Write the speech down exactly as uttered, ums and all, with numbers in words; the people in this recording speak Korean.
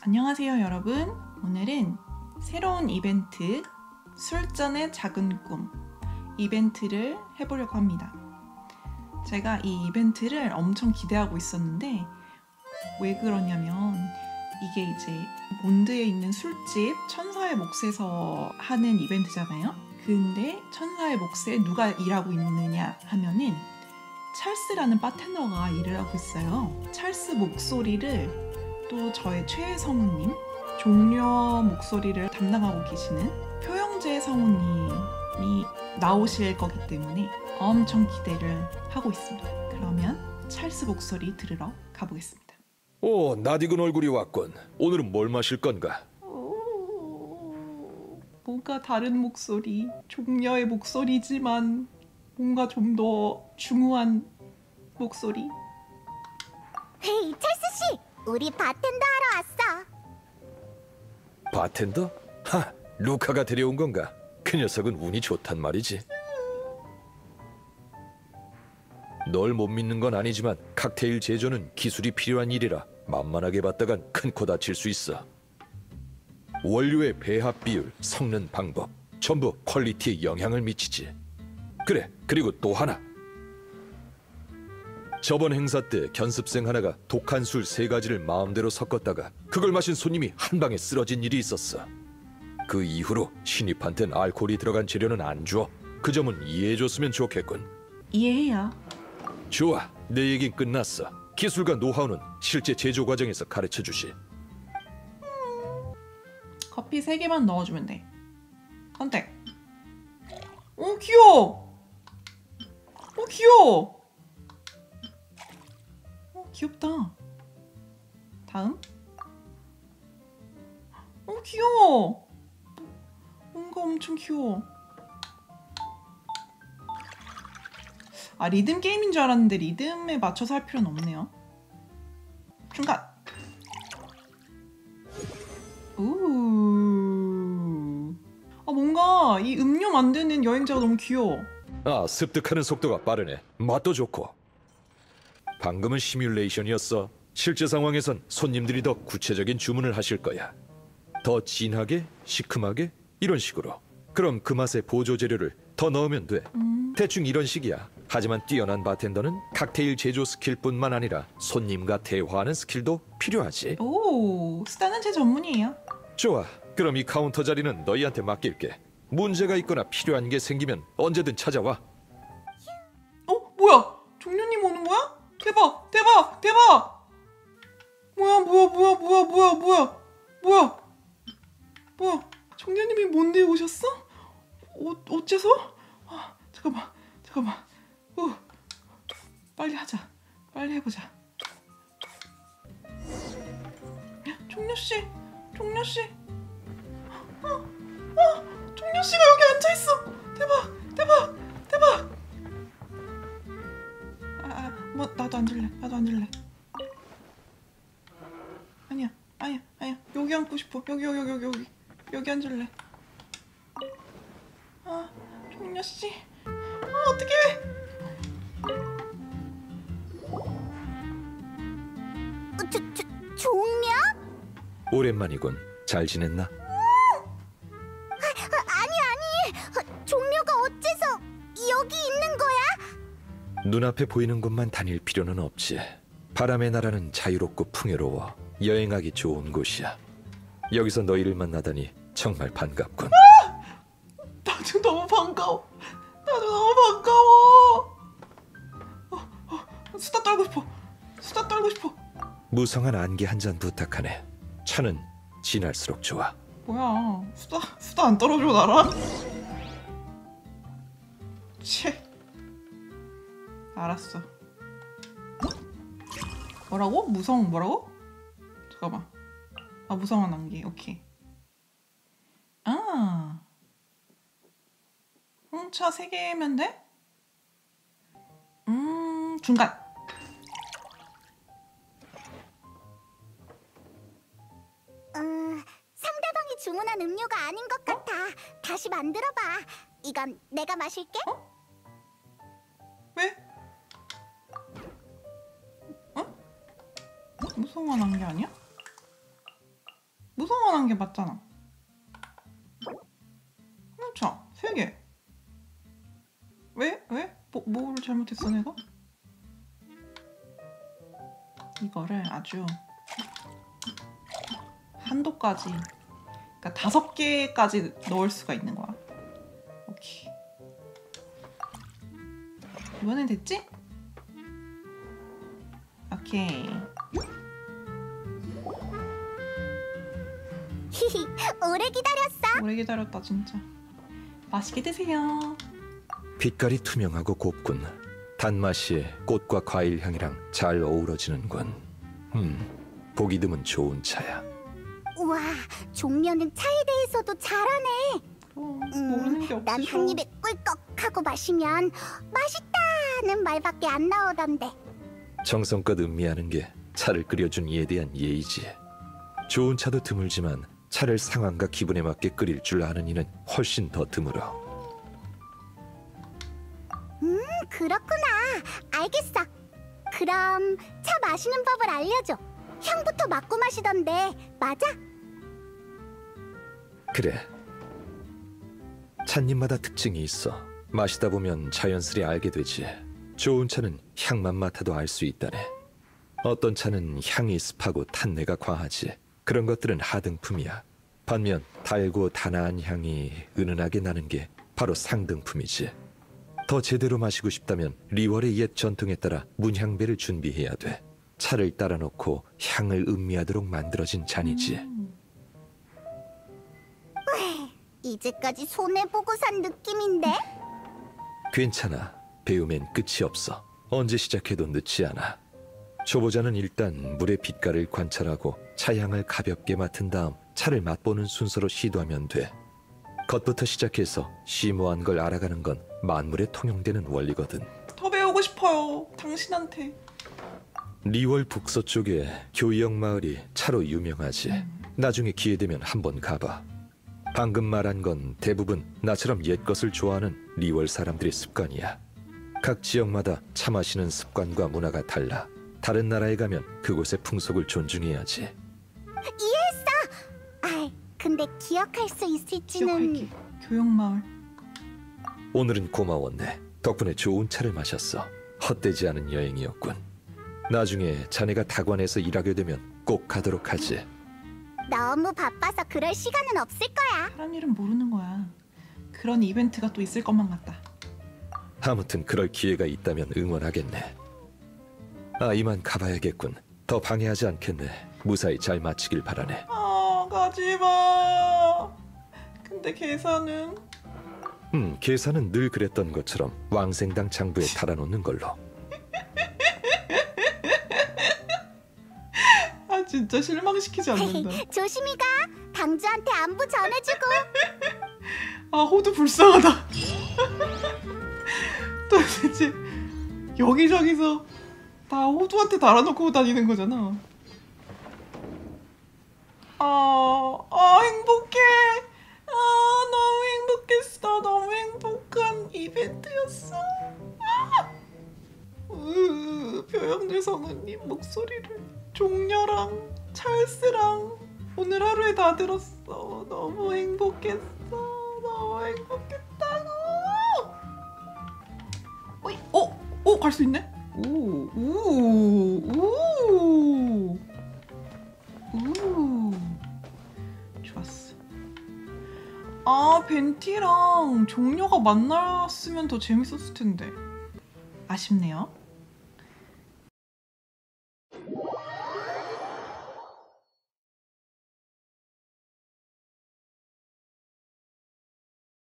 안녕하세요 여러분. 오늘은 새로운 이벤트 술전의 작은 꿈 이벤트를 해보려고 합니다. 제가 이 이벤트를 엄청 기대하고 있었는데 왜 그러냐면 이게 이제 몬드에 있는 술집 천사의 몫에서 하는 이벤트잖아요. 근데 천사의 몫에 누가 일하고 있느냐 하면은 찰스라는 바텐더가 일을 하고 있어요. 찰스 목소리를 또 저의 최애 성우님, 종려 목소리를 담당하고 계시는 표영재 성우님이 나오실 거기 때문에 엄청 기대를 하고 있습니다. 그러면 찰스 목소리 들으러 가보겠습니다. 오, 낯익은 얼굴이 왔군. 오늘은 뭘 마실 건가? 오, 뭔가 다른 목소리, 종려의 목소리지만 뭔가 좀 더 중후한 목소리. 헤이, 찰스씨! 우리 바텐더 하러 왔어. 바텐더? 하, 루카가 데려온 건가? 그 녀석은 운이 좋단 말이지. 널 못 믿는 건 아니지만 칵테일 제조는 기술이 필요한 일이라 만만하게 봤다간 큰 코 다칠 수 있어. 원료의 배합 비율, 섞는 방법 전부 퀄리티에 영향을 미치지. 그래, 그리고 또 하나. 저번 행사 때 견습생 하나가 독한 술 세 가지를 마음대로 섞었다가 그걸 마신 손님이 한 방에 쓰러진 일이 있었어. 그 이후로 신입한텐 알코올이 들어간 재료는 안 줘. 그 점은 이해해줬으면 좋겠군. 이해해요. 좋아, 내 얘긴 끝났어. 기술과 노하우는 실제 제조 과정에서 가르쳐주시. 커피 세 개만 넣어주면 돼. 선택. 오 귀여워. 오 귀여워. 오 귀엽다. 다음. 오 귀여워. 뭔가 엄청 귀여워. 아 리듬 게임인 줄 알았는데 리듬에 맞춰서 할 필요는 없네요. 중간. 우. 아 뭔가 이 음료 만드는 여행자가 너무 귀여워. 아, 습득하는 속도가 빠르네. 맛도 좋고. 방금은 시뮬레이션이었어. 실제 상황에선 손님들이 더 구체적인 주문을 하실 거야. 더 진하게, 시큼하게 이런 식으로. 그럼 그 맛의 보조 재료를 더 넣으면 돼. 음. 대충 이런 식이야. 하지만 뛰어난 바텐더는 칵테일 제조 스킬뿐만 아니라 손님과 대화하는 스킬도 필요하지. 오 스타는 제 전문이에요. 좋아, 그럼 이 카운터 자리는 너희한테 맡길게. 문제가 있거나 필요한 게 생기면 언제든 찾아와. 어 뭐야? 종려님 오는 거야? 대박 대박 대박. 뭐야 뭐야 뭐야 뭐야 뭐야 뭐야 뭐야 뭐야 종려님이 뭔데 오셨어? 어, 어째서? 아, 잠깐만 잠깐만. 어, 빨리 하자. 빨리 해보자. 종려씨 종려씨. 어, 어, 종려씨가 여기 앉아있어. 대박 대박 대박. 아, 아, 뭐 나도 앉을래. 나도 앉을래. 아니야 아니야 아니야 여기 앉고 싶어. 여기 여기 여기 여기 여기 여기 앉을래. 아 종려씨. 아 어떡해. 조, 조, 종려? 오랜만이군. 잘 지냈나? 아, 아니 아니, 종려가 어째서 여기 있는 거야? 눈앞에 보이는 곳만 다닐 필요는 없지. 바람의 나라는 자유롭고 풍요로워 여행하기 좋은 곳이야. 여기서 너희를 만나다니 정말 반갑군. 나도 너무 반가워. 나도 너무 반가워. 어, 어, 수다 떨고 싶어. 수다 떨고 싶어. 무성한 안개 한 잔 부탁하네. 차는 진할수록 좋아. 뭐야 수다 수다 안 떨어져 나랑? 채. 알았어. 뭐라고? 무성 뭐라고? 잠깐만. 아 무성한 안개. 오케이. 아 홍차 세 개면 돼? 음 중간. 음, 상대방이 주문한 음료가 아닌 것 같아. 다시 만들어봐. 이건 내가 마실게. 어? 왜? 어? 무성한 안개 아니야? 무성원한 게 맞잖아. 그렇죠. 세 개. 왜? 왜? 뭐, 뭐를 잘못했어 내가? 이거를 아주 한도까지, 그러니까 다섯 개까지 넣을 수가 있는 거야. 오케이. 이번엔 됐지? 오케이. 히히, 오래 기다렸어. 오래 기다렸다 진짜. 맛있게 드세요. 빛깔이 투명하고 곱군. 단맛이 꽃과 과일 향이랑 잘 어우러지는군. 음, 보기 드문 좋은 차야. 우와, 종려는 차에 대해서도 잘하네. 어, 음, 모르는 게 난 없으셔. 한 입에 꿀꺽 하고 마시면 맛있다는 말밖에 안 나오던데. 정성껏 음미하는 게 차를 끓여준 이에 대한 예의지. 좋은 차도 드물지만 차를 상황과 기분에 맞게 끓일 줄 아는 이는 훨씬 더 드물어. 음, 그렇구나. 알겠어. 그럼 차 마시는 법을 알려줘. 향부터 맡고 마시던데 맞아? 그래. 찻잎마다 특징이 있어. 마시다 보면 자연스레 알게 되지. 좋은 차는 향만 맡아도 알 수 있다네. 어떤 차는 향이 습하고 탄내가 과하지. 그런 것들은 하등품이야. 반면 달고 단아한 향이 은은하게 나는 게 바로 상등품이지. 더 제대로 마시고 싶다면 리월의 옛 전통에 따라 문향배를 준비해야 돼. 차를 따라 놓고 향을 음미하도록 만들어진 잔이지. 음. 이제까지 손해보고 산 느낌인데? 괜찮아. 배우면 끝이 없어. 언제 시작해도 늦지 않아. 초보자는 일단 물의 빛깔을 관찰하고 차향을 가볍게 맡은 다음 차를 맛보는 순서로 시도하면 돼. 겉부터 시작해서 심오한 걸 알아가는 건 만물에 통용되는 원리거든. 더 배우고 싶어요. 당신한테. 리월 북서쪽에 교이역 마을이 차로 유명하지. 나중에 기회되면 한번 가봐. 방금 말한 건 대부분 나처럼 옛 것을 좋아하는 리월 사람들의 습관이야. 각 지역마다 차 마시는 습관과 문화가 달라. 다른 나라에 가면 그곳의 풍속을 존중해야지. 이해했어. 아, 근데 기억할 수 있을지는. 기억할게. 교역마을. 오늘은 고마웠네. 덕분에 좋은 차를 마셨어. 헛되지 않은 여행이었군. 나중에 자네가 다관에서 일하게 되면 꼭 가도록 하지. 너무 바빠서 그럴 시간은 없을 거야. 사람 이름 모르는 거야. 그런 이벤트가 또 있을 것만 같다. 아무튼 그럴 기회가 있다면 응원하겠네. 아, 이만 가봐야겠군. 더 방해하지 않겠네. 무사히 잘 마치길 바라네. 아, 가지마. 근데 계산은? 음, 계산은 늘 그랬던 것처럼 왕생당 장부에 달아놓는 걸로. 아, 진짜 실망시키지 않는다. 조심히 가. 당주한테 안부 전해주고. 아, 호두 불쌍하다. 도대체 여기저기서 다 호두한테 달아놓고 다니는 거잖아. 아, 아 행복해. 아, 너무 행복했어. 너무 행복한 이벤트였어. 아! 으, 표현들 성우님 목소리를 종려랑 찰스랑 오늘 하루에 다 들었어. 너무 행복했어. 너무 행복했다고. 어이, 어, 어, 갈 수 있네. 오, 오, 오, 오, 좋았어. 아, 벤티랑 종려가 만났으면 더 재밌었을 텐데. 아쉽네요.